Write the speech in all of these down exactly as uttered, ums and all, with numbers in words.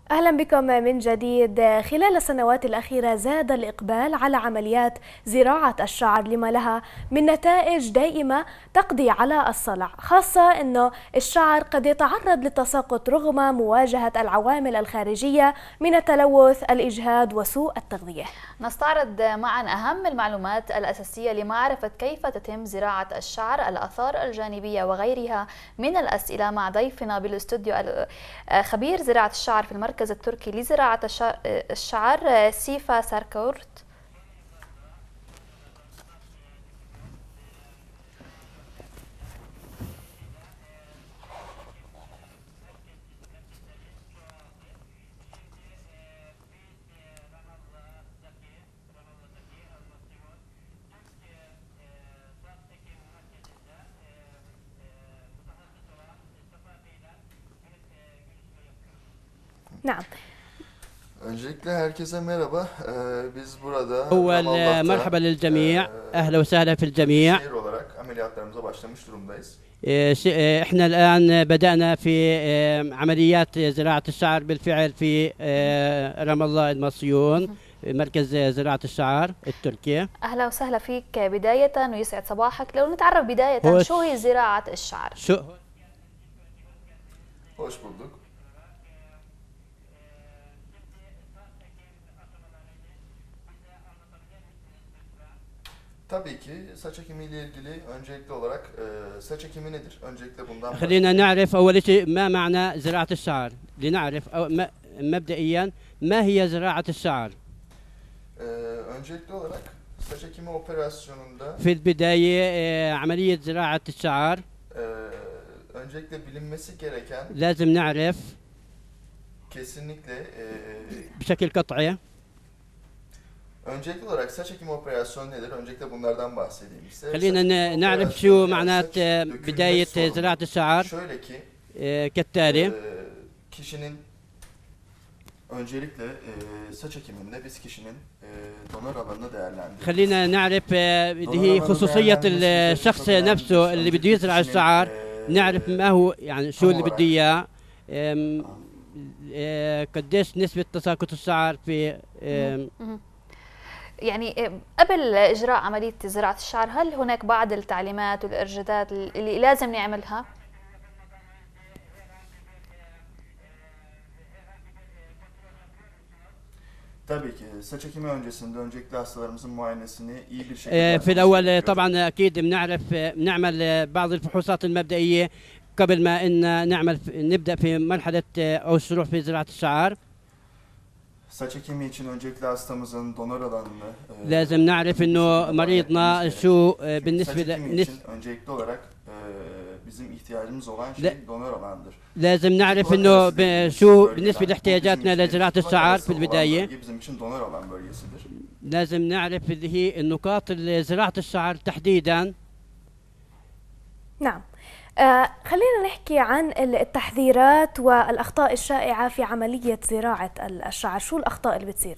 أهلا بكم من جديد. خلال السنوات الأخيرة زاد الإقبال على عمليات زراعة الشعر لما لها من نتائج دائمة تقضي على الصلع، خاصة أنه الشعر قد يتعرض للتساقط رغم مواجهة العوامل الخارجية من التلوث، الإجهاد وسوء التغذية. نستعرض معا أهم المعلومات الأساسية لمعرفة كيف تتم زراعة الشعر، الآثار الجانبية وغيرها من الأسئلة مع ضيفنا بالاستوديو خبير زراعة الشعر في المركز المركز التركي لزراعة الشعر سيفا ساركورت. نعم. Öncelikle herkese merhaba. Ee, biz burada أول مرحبا للجميع. أهلا وسهلا في الجميع. şehir olarak ameliyatlarımıza başlamış durumdayız. احنا الآن بدأنا في عمليات زراعة الشعر بالفعل في رام الله المصيون، مركز زراعة الشعر التركي. أهلا وسهلا فيك بداية ويسعد صباحك. لو نتعرف بداية شو هي زراعة الشعر؟ شو Hoş bulduk. Tabii ki saç ekimi ile ilgili öncelikli olarak e, saç ekimi nedir? Öncelikle bundan خلينا نعرف أول شيء ما معنى زراعة الشعر، لنعرف مبدئيا ما هي زراعة الشعر. e, öncelikli olarak saç ekimi operasyonunda في البداية عملية زراعة الشعر e, öncelikle bilinmesi gereken لازم نعرف kesinlikle e, بشكل قطعي. Öncelikli olarak saç ekimi operasyonu nedir? Öncelikle bunlardan bahsedeyim size. خلينا نعرف شو معنات بداية زراعة الشعر. Şöyle ki كالتالي kişinin öncelikle saç ekiminde biz kişinin donör alanını değerlendiriyoruz. خلينا نعرف اللي هي خصوصية الشخص نفسه اللي بده يزرع الشعر، نعرف ما هو يعني شو اللي بده إياه، قديش نسبة تساقط الشعر في يعني قبل إجراء عملية زراعة الشعر هل هناك بعض التعليمات والإرشادات اللي لازم نعملها؟ Tabii ki saç ekimi öncesinde öncelikle hastalarımızın muayenesini iyi bir şekilde في الأول طبعا أكيد بنعرف بنعمل بعض الفحوصات المبدئية قبل ما إن نعمل نبدأ في مرحلة أو الشروع في زراعة الشعر. Saç ekimi için öncelikle hastamızın donör alanını لازم نعرف إنه مريضنا شو بالنسبة لنس öncelikli olarak bizim ihtiyacımız olan şey donör alanıdır. لازم نعرف إنه شو بالنسبة لاحتياجاتنا لزراعة الشعر في البداية. bizim için donör alan bölgesidir. لازم نعرف اللي هي النقاط زراعة الشعر تحديدا. نعم. آه خلينا نحكي عن التحذيرات والأخطاء الشائعة في عملية زراعة الشعر. شو الأخطاء اللي بتصير؟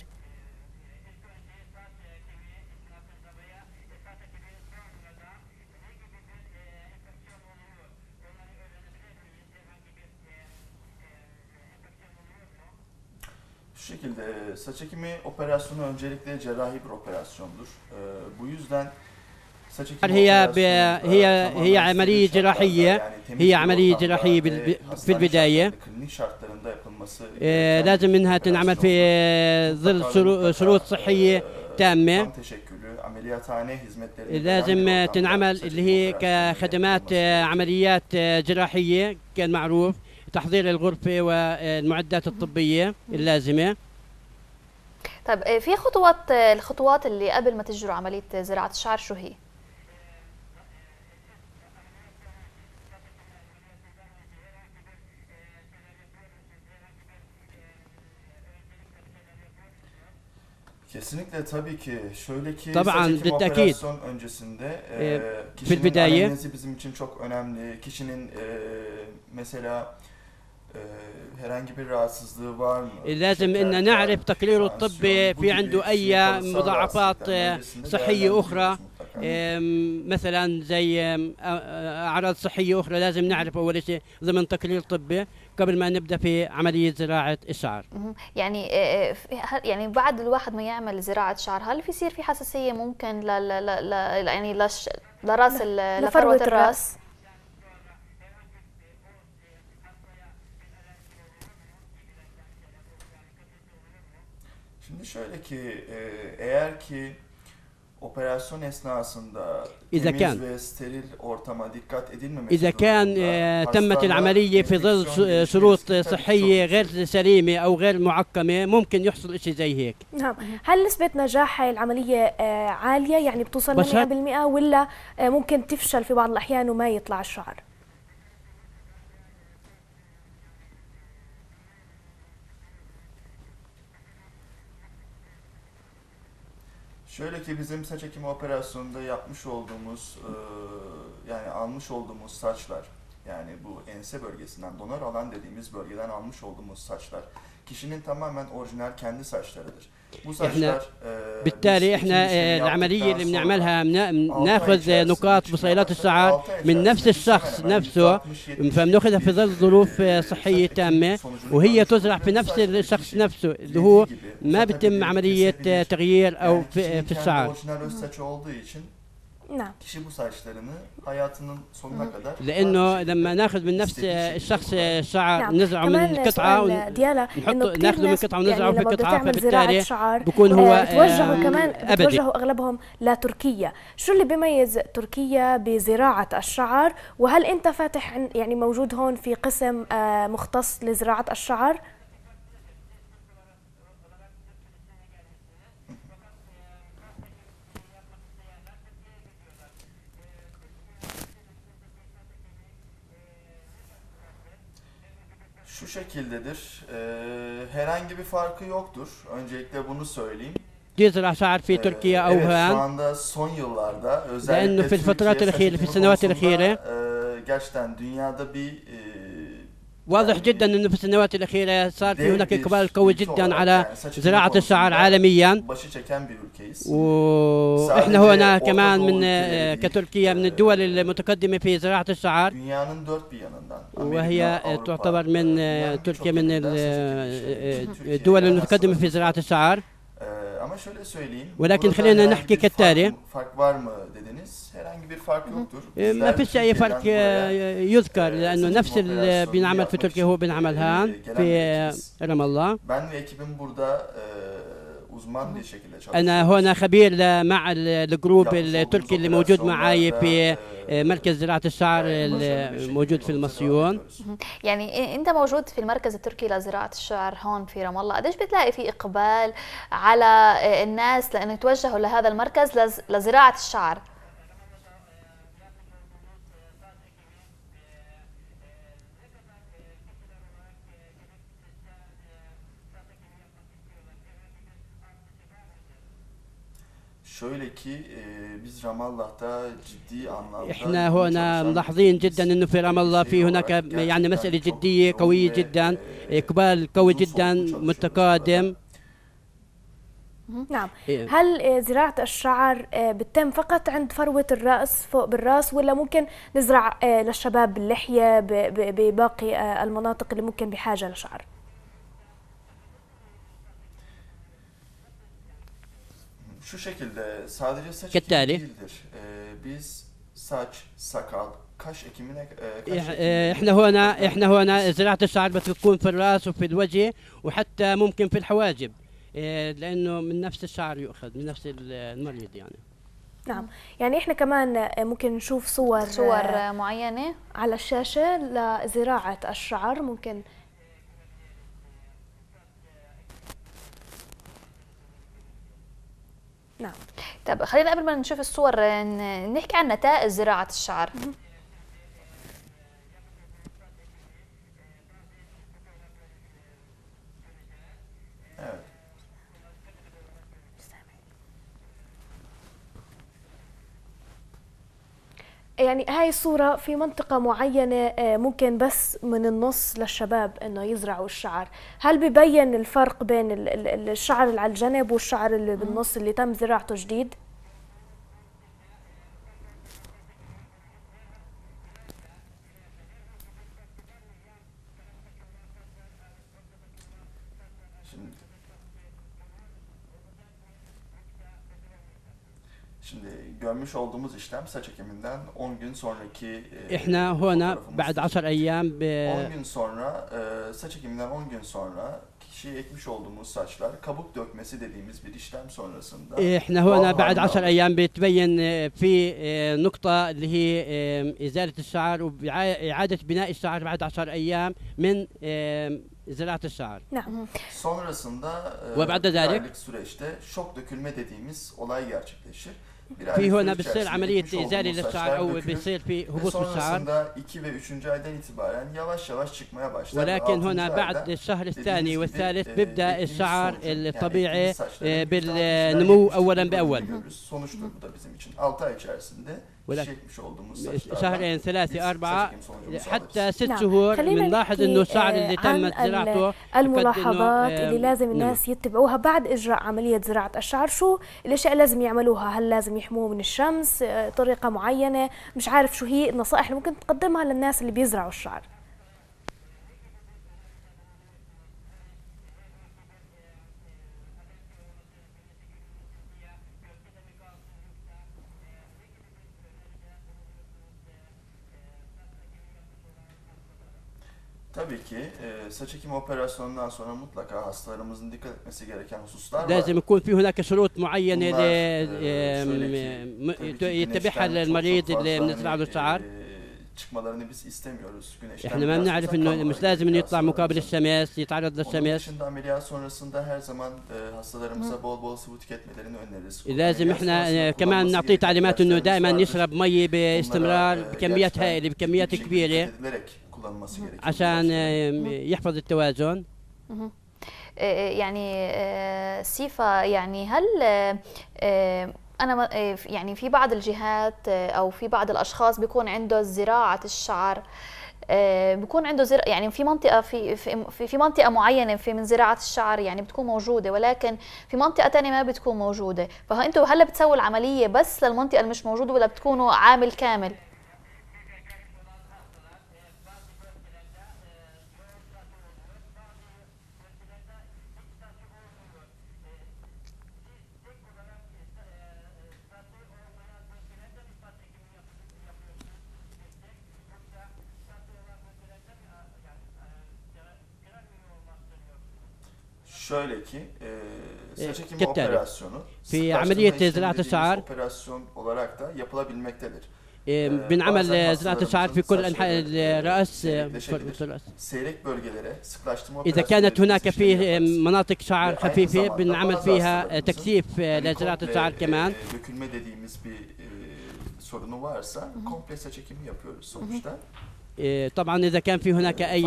Şu şekilde saç ekimi operasyonu öncelikle cerrahi bir operasyondur. Ee, bu yüzden هي هي هي عملية جراحية، هي عملية جراحية في البداية. لازم إنها تنعمل في ظل شروط صحية تامة. لازم تنعمل اللي هي كخدمات عمليات جراحية كالمعروف، تحضير الغرفة والمعدات الطبية اللازمة. طيب في خطوات الخطوات اللي قبل ما تجروا عملية زراعة الشعر شو هي؟ Kesinlikle tabii ki şöyle ki طبعا saç ekimi بالتأكيد operasyon öncesinde e, kişinin anamnezi bizim için çok önemli. Kişinin e, mesela e, herhangi bir rahatsızlığı var mı? لازم إن نعرف تقريره الطبي في عنده أي مضاعفات صحية أخرى. مثلا زي أعراض صحية أخرى لازم نعرف أول شيء ضمن تقرير طبي قبل ما نبدأ في عملية زراعة الشعر. يعني يعني بعد الواحد ما يعمل زراعة شعر هل في يصير في حساسية ممكن ل ل ل يعني لش لراس لفروة الراس؟ Şimdi şöyle ki eğer ki operasyon esnasında إذا temiz كان ve steril ortama dikkat edilmemesi إذا كان تمت العملية في ظل شروط صحية غير سليمة أو غير معقمة ممكن يحصل شيء زي هيك. نعم، هل نسبة نجاح هاي العملية عالية يعني بتوصل ل مئة بالمئة ولا ممكن تفشل في بعض الأحيان وما يطلع الشعر؟ Şöyle ki bizim saç ekimi operasyonunda yapmış olduğumuz e, yani almış olduğumuz saçlar, yani bu ense bölgesinden donör alan dediğimiz bölgeden almış olduğumuz saçlar kişinin tamamen orijinal kendi saçlarıdır. احنا بالتالي احنا العمليه اللي بنعملها بناخذ نقاط بصيلات الشعر من نفس الشخص نفسه، فبناخذها في ظل ظروف صحيه تامه وهي تزرع في نفس الشخص نفسه اللي هو ما بتم عمليه تغيير او في, في الشعر. نعم. kişi bu saçlarını hayatının sonuna kadar لأنه لما ناخذ من نفس الشخص الشعر نعم. نزرعه من قطعة ونحط ناخذه من قطعة ونزرعه يعني في قطعة، فبالتالي بكون هو آه توجهوا كمان أبدي. بتوجهوا أغلبهم لتركيا. شو اللي بيميز تركيا بزراعة الشعر؟ وهل أنت فاتح يعني موجود هون في قسم آه مختص لزراعة الشعر؟ Şu şekildedir. Ee, herhangi bir farkı yoktur. Öncelikle bunu söyleyeyim. يزرع شعر في تركيا أو evet, şu هان anda son yıllarda لأنه في الفترات الأخيرة في السنوات الأخيرة gerçekten dünyada bir واضح جدا انه في السنوات الاخيره صار في هناك اقبال قوي جدا على زراعه الشعر عالميا، واحنا هنا كمان من كتركيا من الدول المتقدمه في زراعه الشعر، وهي تعتبر من تركيا من الدول المتقدمه في زراعه الشعر. ولكن خلينا نحكي كالتالي، ما فيش أي فرق يذكر لأنه نفس اللي بنعمل في تركيا هو بنعمل هان في رام الله. أنا هنا خبير مع الجروب التركي اللي موجود معي في مركز زراعة الشعر الموجود في المصيون. يعني أنت موجود في المركز التركي لزراعة الشعر هون في رام الله، قديش بتلاقي في إقبال على الناس لأنه يتوجهوا لهذا المركز لزراعة الشعر؟ şöyle ki biz Ramallah'ta ciddi anlamda احنا هنا ملاحظين جدا انه في رام الله في هناك يعني مسألة جدية قوية جدا، اقبال قوي جدا متقادم. نعم. هل زراعة الشعر بتتم فقط عند فروة الرأس فوق بالرأس ولا ممكن نزرع للشباب باللحية بباقي المناطق اللي ممكن بحاجة لشعر؟ Şu şekilde sadece saç ekimi değildir. Ee, biz saç, sakal, kaş ekimine kaş احنا هنا احنا هنا زراعة الشعر بتكون في الراس وفي الوجه وحتى ممكن في الحواجب، لأنه من نفس الشعر يؤخذ من نفس المريض يعني. نعم، يعني احنا كمان ممكن نشوف صور صور معينة على الشاشة لزراعة الشعر. ممكن نعم. طب خلينا قبل ما نشوف الصور نحكي عن نتائج زراعة الشعر. يعني هاي الصورة في منطقة معينة ممكن بس من النص للشباب انه يزرعوا الشعر، هل ببين الفرق بين الشعر اللي على الجنب والشعر اللي بالنص اللي تم زراعته جديد؟ Şimdi görmüş olduğumuz işlem saç ekiminden on gün sonraki احنا هنا بعد عشر ايام ب... on gün sonra saç ekiminden on gün sonra kişiye ekmiş olduğumuz saçlar kabuk dökmesi dediğimiz bir işlem sonrasında احنا هنا بعد عشر ايام بتبين في نقطة اللي هي ازالة الشعر واعادة بناء الشعر بعد عشر ايام من زراعة الشعر. نعم. Sonrasında وبعد bir ذلك aylık süreçte şok dökülme dediğimiz olay gerçekleşir. في هنا بتصير عملية إزالة للشعر أو بيصير في هبوط بالشعر. iki ve üçüncü aydan itibaren yavaş yavaş çıkmaya başlar. ولكن هنا بعد الشهر الثاني والثالث بيبدأ الشعر الطبيعي بالنمو أولا بأول. Sonuçtur bu da bizim için. altı ay içerisinde çekmiş olduğumuz saçlardan شهرين ثلاثة أربعة حتى ست شهور بنلاحظ إنه الشعر اللي تمت زراعته. الملاحظات اللي لازم الناس يتبعوها بعد إجراء عملية زراعة الشعر، شو الأشياء اللي لازم يعملوها؟ هل لازم يحموه من الشمس؟ طريقة معينة؟ مش عارف شو هي النصائح اللي ممكن تقدمها للناس اللي بيزرعوا الشعر؟ Tabii ki e, saç ekimi operasyonundan sonra mutlaka hastalarımızın dikkat etmesi gereken hususlar var. لازم يكون في هناك شروط معينة يتبعها المريض اللي بنزرع له الشعر. çıkmalarını biz istemiyoruz güneşten. احنا ما بنعرف انه مش لازم انه يطلع مقابل الشمس يتعرض Onun للشمس. dışında ameliyat sonrasında her zaman e, hastalarımıza bol bol sıvı tüketmelerini öneririz. لازم احنا كمان نعطيه تعليمات انه دائما يشرب مي باستمرار بكميات هائلة بكميات كبيرة عشان يحفظ التوازن. يعني سيفا، يعني هل أنا يعني في بعض الجهات أو في بعض الأشخاص بيكون عنده زراعة الشعر، بيكون عنده زر... يعني في منطقة في في في منطقة معينة في من زراعة الشعر يعني بتكون موجودة، ولكن في منطقة ثانية ما بتكون موجودة، فأنتوا هلا بتسووا العملية بس للمنطقة اللي مش موجودة ولا بتكونوا عامل كامل؟ Şöyle ki e, saç ekimi operasyonu في عملية زراعة الشعر operasyon olarak da yapılabilmektedir. بنعمل زراعة الشعر في كل أنحاء الرأس. seyrek bölgelere sıklaştırma إذا كانت هناك في مناطق شعر خفيفة بنعمل فيها تكثيف لزراعة الشعر كمان. dökülme dediğimiz bir sorunu varsa komple saç ekimi yapıyoruz sonuçta. طبعا إذا كان في هناك أي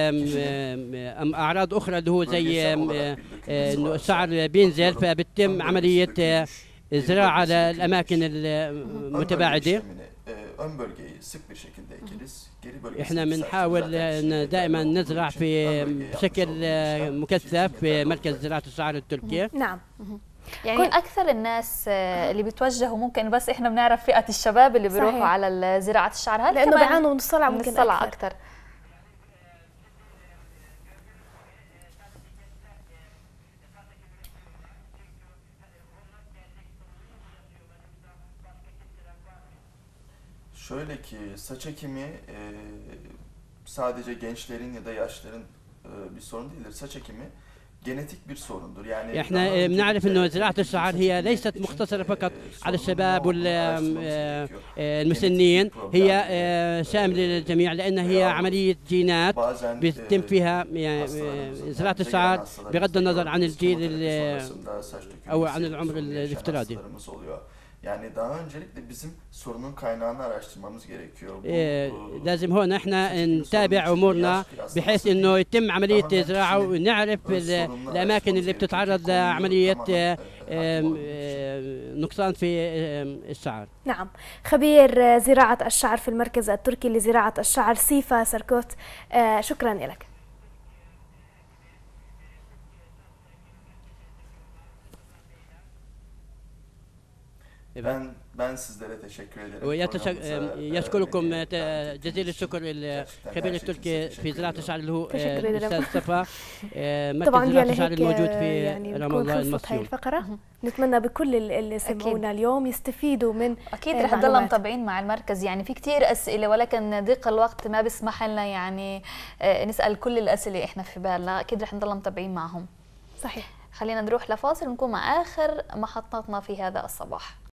أعراض أخرى اللي هو زي إنه الشعر بينزل فبتم عملية زراعة للأماكن المتباعدة. إحنا بنحاول دائما نزرع في بشكل مكثف في مركز زراعة الشعر التركي. نعم. يعني أكثر الناس اللي بيتوجهوا ممكن بس إحنا بنعرف فئة الشباب اللي بيروحوا على زراعة الشعر، هل لأنه بيعانوا من الصلع ممكن الصلع أكثر. أكثر. Şöyle ki saç ekimi e, sadece gençlerin ya da yaşların e, bir sorun değildir. Saç ekimi genetik bir sorundur. يعني احنا بنعرف انه زراعة الشعر هي ليست مقتصرة فقط على الشباب والمسنين، هي شاملة للجميع لأنها هي عملية جينات بيتم فيها يعني زراعة الشعر بغض النظر عن الجيل أو عن العمر الافتراضي. Yani daha öncelikle bizim sorunun kaynağını araştırmamız gerekiyor. لازم هون احنا نتابع امورنا بحيث انه يتم عمليه زراعه ونعرف الاماكن اللي بتتعرض لعمليه نقصان في الشعر. نعم. خبير زراعه الشعر في المركز التركي لزراعه الشعر سيفا سركوت، شكرا لك. Ben ben sizlere teşekkür ederim. ويشكركم جزيل الشكر الخبير التركي في زراعة الشعر اللي هو الأستاذ صفا مركز زراعة الشعر الموجود في يعني رام الله المصري. هاي الفقرة نتمنى بكل اللي سمعونا اليوم يستفيدوا من أكيد رح نضل متابعين مع المركز. يعني في كتير أسئلة ولكن ضيق الوقت ما بيسمح لنا يعني نسأل كل الأسئلة إحنا في بالنا. أكيد رح نضل متابعين معهم. صحيح. خلينا نروح لفاصل ونكون مع آخر محطاتنا في هذا الصباح.